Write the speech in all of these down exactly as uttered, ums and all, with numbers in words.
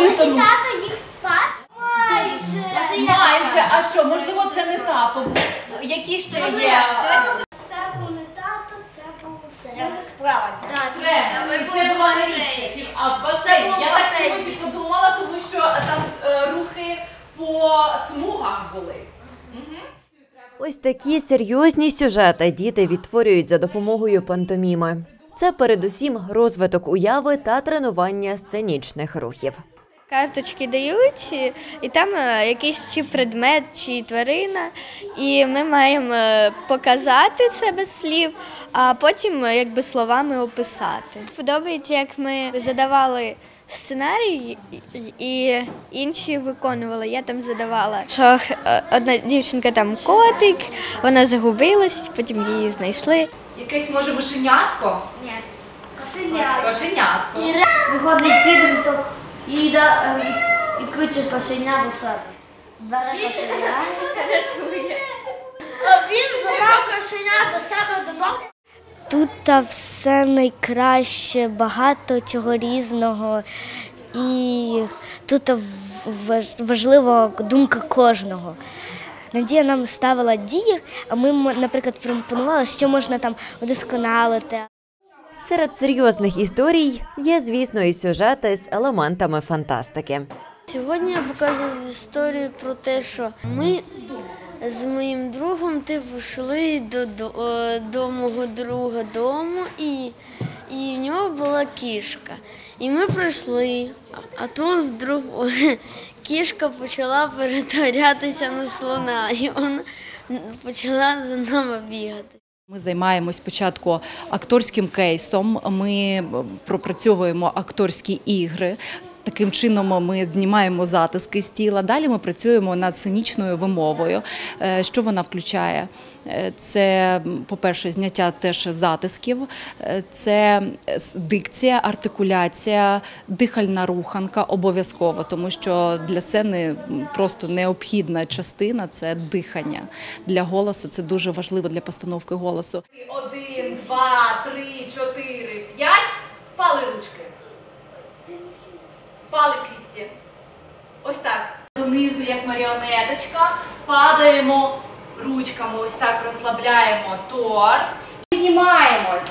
витонув. Тато їх спас? Майже. Майже. А що, можливо, це не тато. Які ще є? Це був не тато, це був тренер. Справа. Тренер. І це була не річка. А басейн. Я так чомусь і подумала, тому що там е, рухи по смугах були. Угу. Ось такі серйозні сюжети діти відтворюють за допомогою пантоміми. Це передусім розвиток уяви та тренування сценічних рухів. Карточки дають, і там якийсь чи предмет, чи тварина, і ми маємо показати це без слів, а потім якби словами описати. Подобається, як ми задавали сценарій, і інші виконували. Я там задавала, що одна дівчинка там котик, вона загубилась, потім її знайшли. Якесь, може, мишенятко? Ні. Кошенятко. Кошенятко. Виходить підліток і, да, і, і кричить кошеня до себе. Бере кошеня і рятує. Він забрав кошеня до себе додому. Тут все найкраще, багато цього різного, і тут важлива думка кожного. Надія нам ставила дії, а ми, наприклад, пропонували, що можна там удосконалити. Серед серйозних історій є, звісно, і сюжети з елементами фантастики. Сьогодні я показую історію про те, що ми з моїм другом типу, йшли до, до, до мого друга дому, і, і в нього була кішка. І ми прийшли, а тут вдруг кішка почала перетворятися на слона, і вона почала за нами бігати. Ми займаємось спочатку акторським кейсом, ми пропрацьовуємо акторські ігри. Таким чином ми знімаємо затиски з тіла. Далі ми працюємо над сценічною вимовою. Що вона включає? Це, по-перше, зняття теж затисків, це дикція, артикуляція, дихальна руханка обов'язково, тому що для сцени просто необхідна частина – це дихання. Для голосу це дуже важливо, для постановки голосу. Один, два, три, чотири, п'ять. Впали ручки. Впали кисті. Ось так. Донизу, як маріонеточка, падаємо ручками, ось так розслабляємо торс. Піднімаємось.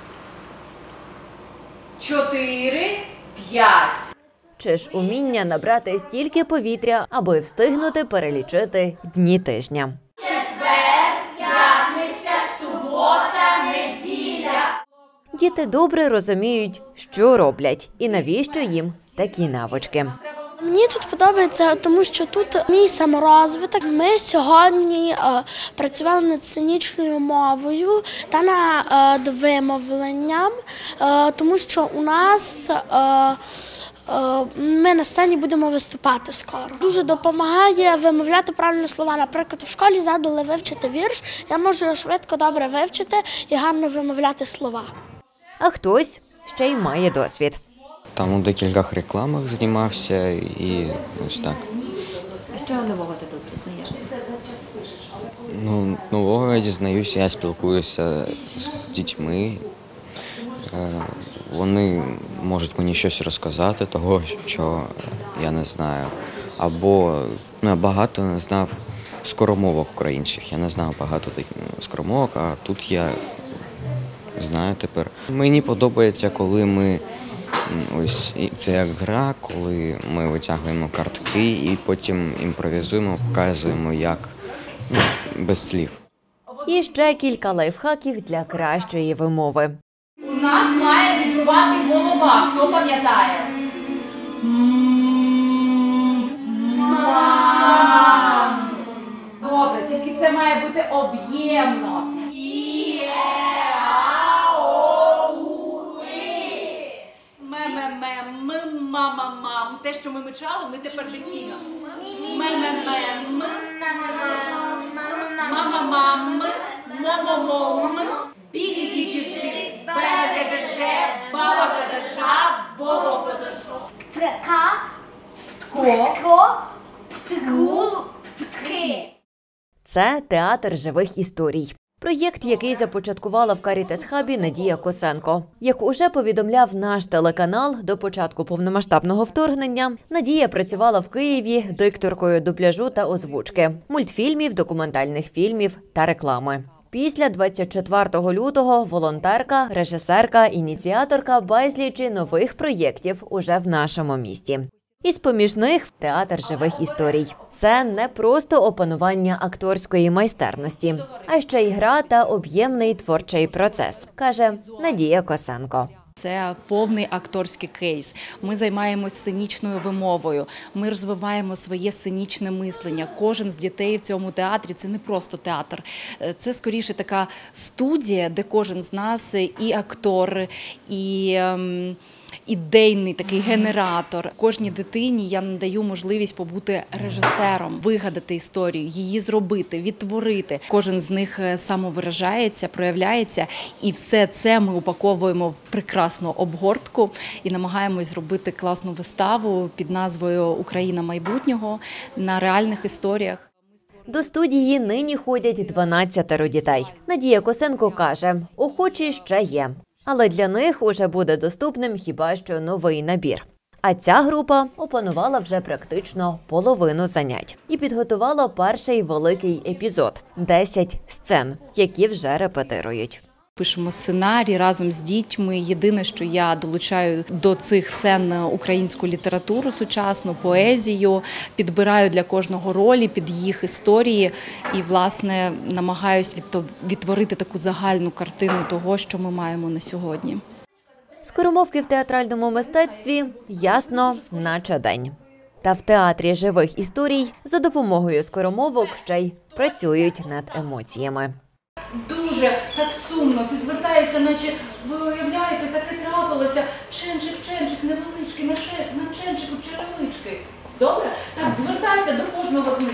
Чотири, п'ять. Чи ж уміння набрати стільки повітря, аби встигнути перелічити дні тижня. Четвер, п'ятниця, субота, неділя. Діти добре розуміють, що роблять і навіщо їм такі навички. Мені тут подобається, тому що тут мій саморозвиток. Ми сьогодні е, працювали над сценічною мовою та над е, вимовленням, е, тому що у нас е, е, ми на сцені будемо виступати скоро. Дуже допомагає вимовляти правильні слова. Наприклад, в школі задали вивчити вірш, я можу його швидко, добре вивчити і гарно вимовляти слова. А хтось ще й має досвід. Там у декількох рекламах знімався і ось так. А що нового ти тут дізнаєшся? Ну, нового я дізнаюся, я спілкуюся з дітьми. Вони можуть мені щось розказати, того, що я не знаю. Або ну, я багато не знав скоромовок українських. Я не знав багато скоромовок, а тут я знаю тепер. Мені подобається, коли ми ось це як гра, коли ми витягуємо картки і потім імпровізуємо, показуємо, як ну, без слів. І ще кілька лайфхаків для кращої вимови. У нас має вібрувати голова. Хто пам'ятає? Добре, тільки це має бути об'ємно. Мем-мем-мем, мама-мам. Те, що ми мичали, ми тепер дикційно. Мем-мем-мем, мама-мам, мо-мо-мом, бігі-ді-ді-жи, бе-ге-де-же, баба-ге-де-жа, бобо-ге-де-жо. Тка, Тко, тко, ткул, тки. Це театр живих історій. Проєкт, який започаткувала в Карітес-хабі Надія Косенко. Як уже повідомляв наш телеканал, до початку повномасштабного вторгнення Надія працювала в Києві дикторкою дубляжу та озвучки, мультфільмів, документальних фільмів та реклами. Після двадцять четвертого лютого волонтерка, режисерка, ініціаторка безлічі нових проєктів уже в нашому місті. Із поміж них – театр живих історій. Це не просто опанування акторської майстерності, а ще й гра та об'ємний творчий процес, каже Надія Косенко. Це повний акторський кейс. Ми займаємось сценічною вимовою, ми розвиваємо своє сценічне мислення. Кожен з дітей в цьому театрі – це не просто театр. Це, скоріше, така студія, де кожен з нас і актор, і ем, ідейний такий генератор. Кожній дитині я надаю можливість побути режисером, вигадати історію, її зробити, відтворити. Кожен з них самовиражається, проявляється, і все це ми упаковуємо в прекрасну обгортку і намагаємось зробити класну виставу під назвою «Україна майбутнього» на реальних історіях. До студії нині ходять дванадцятеро дітей. Надія Косенко каже, охочі ще є. Але для них уже буде доступним хіба що новий набір. А ця група опанувала вже практично половину занять і підготувала перший великий епізод – десять сцен, які вже репетирують. Пишемо сценарій разом з дітьми. Єдине, що я долучаю до цих сцен українську літературу сучасну, поезію, підбираю для кожного ролі під їх історії і, власне, намагаюсь відтворити таку загальну картину того, що ми маємо на сьогодні. Скоромовки в театральному мистецтві ясно, наче день. Та в театрі живих історій за допомогою скоромовок ще й працюють над емоціями. Дуже так сумно, ти звертаєшся, наче ви уявляєте, таке трапилося, ченчик, ченчик, невеличкий, на, ше, на ченчику черевички. Добре? Так, звертайся до кожного з них.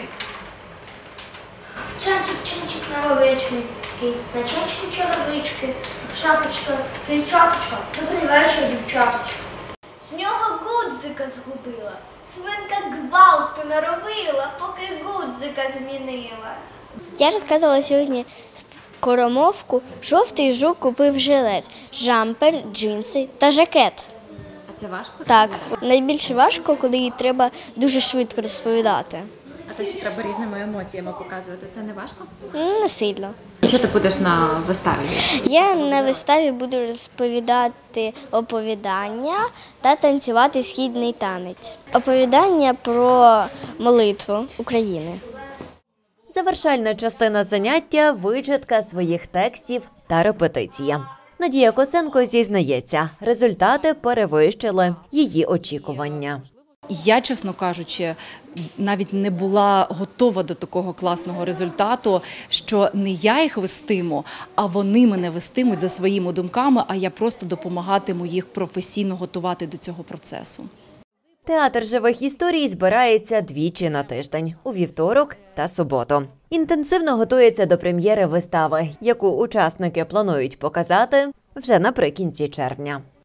Ченчик, ченчик невеличкий, на ченчику черевички, шапочка, дівчаточка, добрий вечір, дівчаточка. З нього гудзика згубила, свинка гвалту наробила, поки гудзика змінила. Я розказувала сьогодні скоромовку «Жовтий жук купив жилет, жампер, джинси та жакет». А це важко? Так, найбільше важко, коли треба дуже швидко розповідати. А те, що треба різними емоціями показувати, це не важко? Не сильно. Що ти будеш на виставі? Я на виставі буду розповідати оповідання та танцювати східний танець. Оповідання про молитву України. Завершальна частина заняття – вичитка своїх текстів та репетиція. Надія Косенко зізнається, результати перевищили її очікування. Я, чесно кажучи, навіть не була готова до такого класного результату, що не я їх вестиму, а вони мене вестимуть за своїми думками, а я просто допомагатиму їх професійно готувати до цього процесу. Театр живих історій збирається двічі на тиждень – у вівторок та суботу. Інтенсивно готується до прем'єри вистави, яку учасники планують показати вже наприкінці червня.